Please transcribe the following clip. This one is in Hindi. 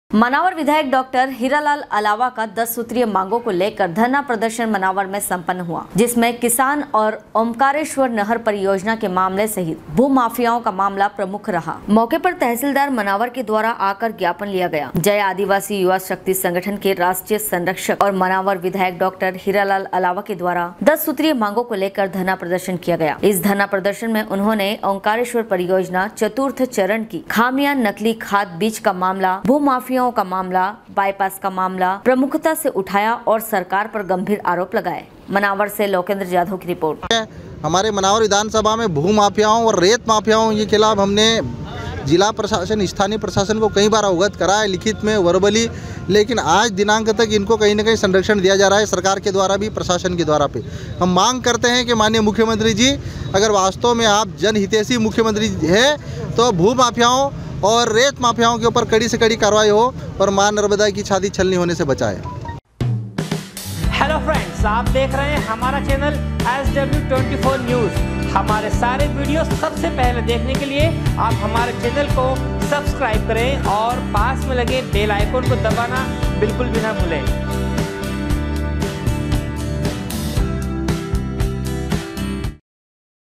मनावर विधायक डॉक्टर हीरालाल अलावा का 10 सूत्रीय मांगों को लेकर धरना प्रदर्शन मनावर में संपन्न हुआ, जिसमें किसान और ओमकारेश्वर नहर परियोजना के मामले सहित भू माफियाओं का मामला प्रमुख रहा। मौके पर तहसीलदार मनावर के द्वारा आकर ज्ञापन लिया गया। जय आदिवासी युवा शक्ति संगठन के राष्ट्रीय संरक्षक और मनावर विधायक डॉक्टर हीरालाल अलावा के द्वारा 10 सूत्रीय मांगों को लेकर धरना प्रदर्शन किया गया। इस धरना प्रदर्शन में उन्होंने ओमकारेश्वर परियोजना चतुर्थ चरण की खामियां, नकली खाद बीज का मामला, भू माफिया का मामला, बाईपास का मामला प्रमुखता से उठाया और सरकार पर गंभीर आरोप लगाए। मनावर से लोकेंद्र जाधव की रिपोर्ट। हमारे मनावर विधानसभा में भू माफियाओं और रेत माफियाओं के खिलाफ हमने जिला प्रशासन, स्थानीय प्रशासन को कई बार अवगत करा है, लिखित में, वर्बली, लेकिन आज दिनांक तक इनको कहीं न कहीं संरक्षण दिया जा रहा है सरकार के द्वारा भी, प्रशासन के द्वारा पे। हम मांग करते हैं कि माननीय मुख्यमंत्री जी, अगर वास्तव में आप जनहितैषी मुख्यमंत्री हैं तो भू माफियाओं और रेत माफियाओं के ऊपर कड़ी से कड़ी कार्रवाई हो और मां नर्मदा की छाती छलनी होने से बचाए। हेलो फ्रेंड्स, आप देख रहे हैं हमारा चैनल SW24 न्यूज़। हमारे सारे वीडियो सबसे पहले देखने के लिए आप हमारे चैनल को सब्सक्राइब करें और पास में लगे बेल आइकन को दबाना बिल्कुल भी ना भूलें।